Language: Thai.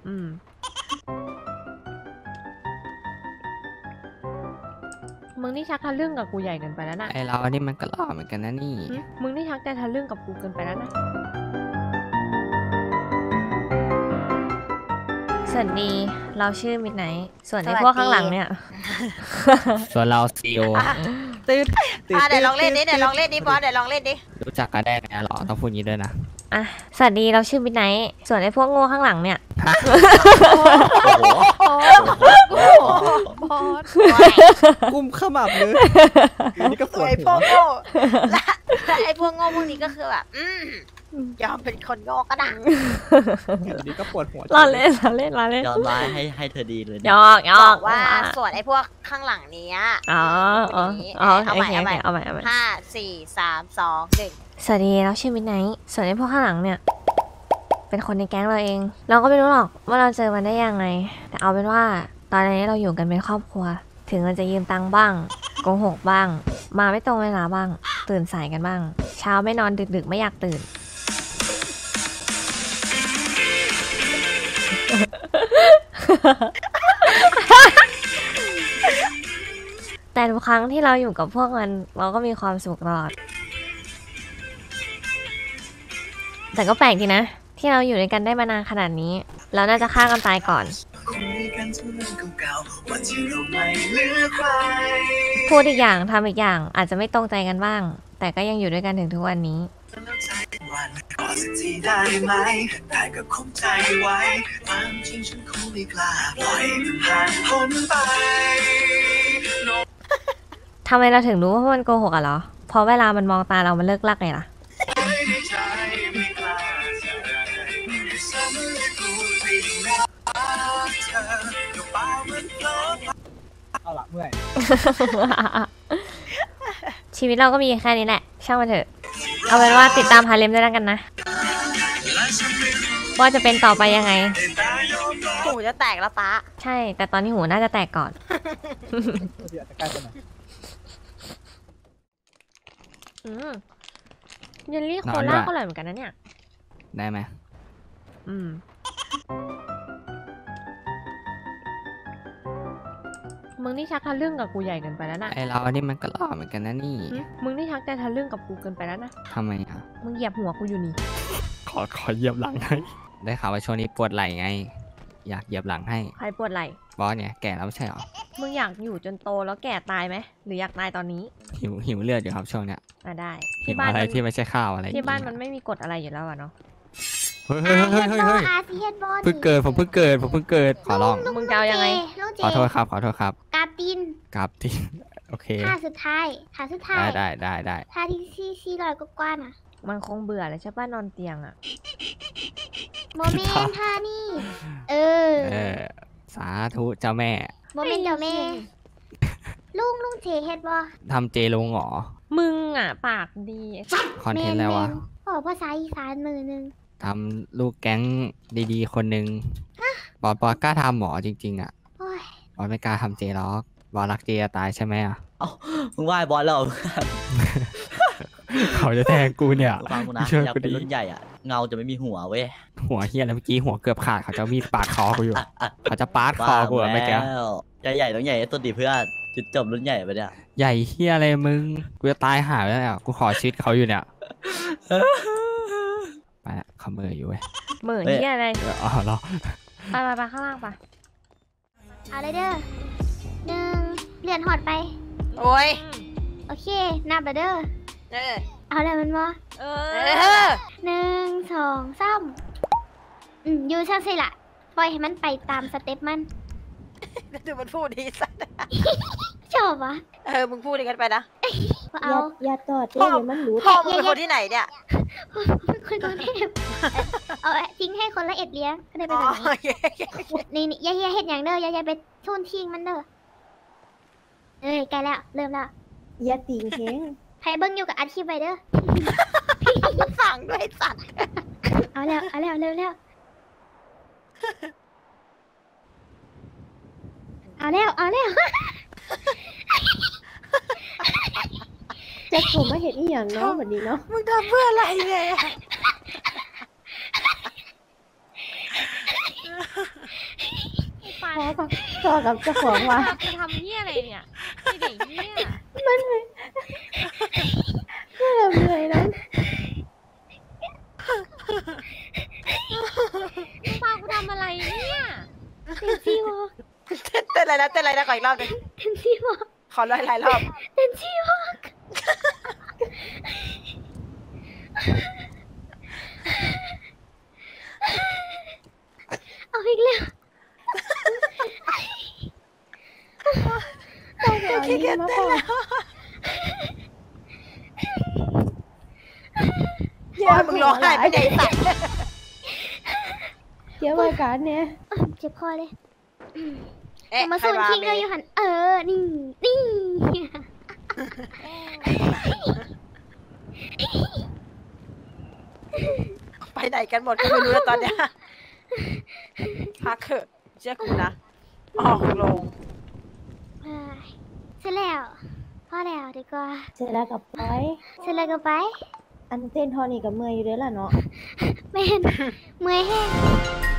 มึงนี่ชักทะลึ่งกับกูใหญ่เกินไปแล้วนะไอเรานี่มันก็หล่อเหมือนกันนะนี่มึงนี่ชักแต่ทะลึ่งกับกูเกินไปแล้วนะสวัสดีเราชื่อมิดไนท์ส่วนไอ้พวกข้างหลังเนี่ยส่วนเราซีโอตื่นเดี๋ยวลองเล่นดิบอสเดี๋ยวลองเล่นดิรู้จักกันได้ไงหรอต้องพูดงี้ด้วยนะสวัสดีเราชื่อมิดไนท์ส่วนไอ้พวกโง่ข้างหลังเนี่ยกุ้มขมับเลยนี่ก็ปวดหัวไอ้พวกโง่พวกนี้ก็คือแบบยอมเป็นคนโง่ก็ได้นี่ก็ปวดหัวล้อเล่นยอมร้ายให้เธอดีเลยยอกว่าส่วนไอ้พวกข้างหลังนี้เอาใหม่ 5 4 3 2 1 สวัสดีเราชื่อมิดไนท์ส่วนไอ้พวกข้างหลังเนี่ยเป็นคนในแก๊งเราเองเราก็ไม่รู้หรอกว่าเราเจอมันได้ยังไงแต่เอาเป็นว่าตอนนี้เราอยู่กันเป็นครอบครัวถึงมันจะยืมตังค์บ้างโกหกบ้างมาไม่ตรงเวลาบ้างตื่นสายกันบ้างเช้าไม่นอนดึกไม่อยากตื่นแต่ทุกครั้งที่เราอยู่กับพวกมันเราก็มีความสุขตลอดแต่ก็แปลกดีนะที่เราอยู่ด้วยกันได้มานานขนาดนี้เราน่าจะฆ่ากันตายก่อนพูดอีกอย่างทำอีกอย่างอาจจะไม่ตรงใจกันบ้างแต่ก็ยังอยู่ด้วยกันถึงทุกวันนี้ทำไมเราถึงรู้ว่ามันโกหกอะเหรอเพราะเวลามันมองตาเรามันเลิกลักไงล่ะเอาละเมื่อยชีวิตเราก็มีแค่นี้แหละช่างมันเถอะเอาเป็นว่าติดตามฮาเลมด้วยกันนะว่าจะเป็นต่อไปยังไงหูจะแตกแล้วป้าใช่แต่ตอนนี้หูน่าจะแตกก่อนเยลลี่โคล่าก็อร่อยเหมือนกันนะเนี่ยได้ไหมมึงนี่ชักทะลึ่งกับกูใหญ่เกินไปแล้วนะไอเรานี่มันก็หล่อเหมือนกันนะนี่มึงนี่ชักแต่ทะลึ่งกับกูเกินไปแล้วนะทำไมอ่ะมึงเหยียบหัวกูอยู่นี่ขอเหยียบหลังให้ได้ข่าวว่าช่วงนี้ปวดไหล่ไงอยากเหยียบหลังให้ใครปวดไหล่บอสเนี่ยแก่แล้วไม่ใช่หรอมึงอยากอยู่จนโตแล้วแก่ตายไหมหรืออยากตายตอนนี้หิวเลือดอยู่ครับช่วงเนี้ยได้ที่บ้านอะไรที่ไม่ใช่ข้าวอะไรที่บ้านมันไม่มีกฎอะไรอยู่แล้วอะเนาะเฮ้ยเพิ่งเกิดผมเพิ่งเกิดขอร้องมึงจะเอายังไงขอโทษครับกาตินโอเคท่าสุดท้ายได้ท่าที่400กว่าน่ะมันคงเบื่อเลยใช่ป่ะนอนเตียงอะโมเมนต์ท่านี่สาธุเจ้าแม่โมเมนต์เจ้าแม่ลุงเจเฮ็ดบ่ทำเจลงหรอมึงอ่ะปากดีคอนเทนต์แล้ววะภาษาอีสานมือนึงทำลูกแก๊งดีๆคนนึงบอสกล้าทำหมอจริงๆอ่ะบอสไม่กล้าทำเจล็อกบอสรักเจตายใช่ไหมอ่ะมึงไหว้บอสแล้วเขาจะแทงกูเนี่ยฟังกูนะอยากเป็นรุ่นใหญ่อ่ะเงาจะไม่มีหัวเว้ยหัวเฮียแล้วเมื่อกี้หัวเกือบขาดเขาจะมีดปาดคอกูอยู่เขาจะปาดคอกูไม่แกใหญ่ต้องใหญ่ตัวดีเพื่อนจุดจบรุ่นใหญ่ไปเนี่ยใหญ่เฮียอะไรมึงกูจะตายหาแล้วกูขอชีวิตเขาอยู่เนี่ยไปละเขาเมื่ออยู่เว้ยเมื่อเฮียอะไรอ๋อเหรอไปข้างล่างไปเอาเลยเด้อ1เลื่อนหอดไปโอ้ยโอเคนับเด้อเอาเลยมันบ่1 2 3อยู่ช่างสิล่ะปล่อยให้มันไปตามสเต็ปมันดูมันพูดดีสัสชอบวะมึงพูดอย่างนั้นไปนะอย่าต่อเจ๊มันรู้พ่อมึงเป็นคนที่ไหนเนี่ยคนกรุงเทพเอาทิ้งให้คนละเอ็ดเลี้ยงก็ได้ไปแบบนี้นี่อย่าเฮ็ดอย่างเด้ออย่าไปทุ่นทิ้งมันเด้อใกล้แล้วเริ่มแล้วอย่าติงเฮงใครเบิ้งอยู่กับอาชีพไปเด้อสั่งด้วยสัตว์เอาแล้วเร็วเอาแล้วจะผมมาเห็นอีหยังเนาะแบบนี้เนาะมึงทำเพื่ออะไรเนี่ยพอกับเจ้าของว่าจะทำเหี้ยอะไรเนี่ยไอ้เด็กเหี้ยก็แบบเหนื่อยแล้วมึงพากูทำอะไรเนี่ยเต็มที่วะเต้นอะไรนะเต้นอะไรนะขออีกรอบหนึงเต็มที่วะขอหลายรอบเต็มที่วะเอาอีกแล้วต้องไปเอาอันนี้มาก่อนเหี้ยมึงร้องไห้ไปไหนสัตว์เดี๋ยวรายการเนี่ยเจ็บคอเลยเอ๊ะมาใครสูนมาทิ้งเมเลยย์อยู่หันนี่นี่ไปไหนกันหมดก็ไม่รู้แล้วตอนเนี้ยพักเถอะเชื่อกูนะออกลงเสร็จแล้วพอแล้วดีกว่าเสร็จแล้วกับไปเสร็จแล้วก็ไปอันเต้นทอนี่กับเมื่อยอยู่เด้อล่ะเนาะเป็นเมื่อยแห้ง